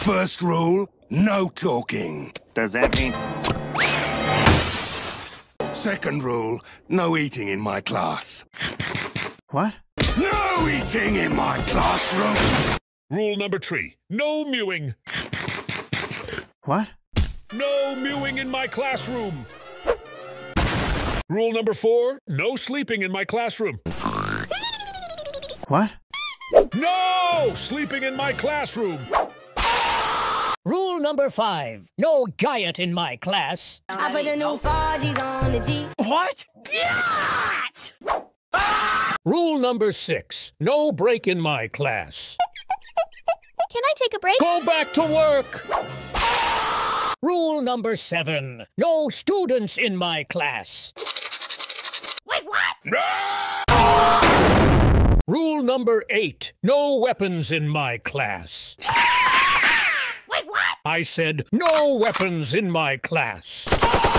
First rule, no talking. Does that mean... Second rule, no eating in my class. What? No eating in my classroom! Rule number 3, no mewing. What? No mewing in my classroom. Rule number 4, no sleeping in my classroom. What? No sleeping in my classroom. Rule number 5, no giant in my class. I put a new 40s on the G. What? Rule number 6, no break in my class. Can I take a break? Go back to work! Rule number 7, no students in my class. Wait, what? Rule number 8, no weapons in my class. Wait, what? I said no weapons in my class.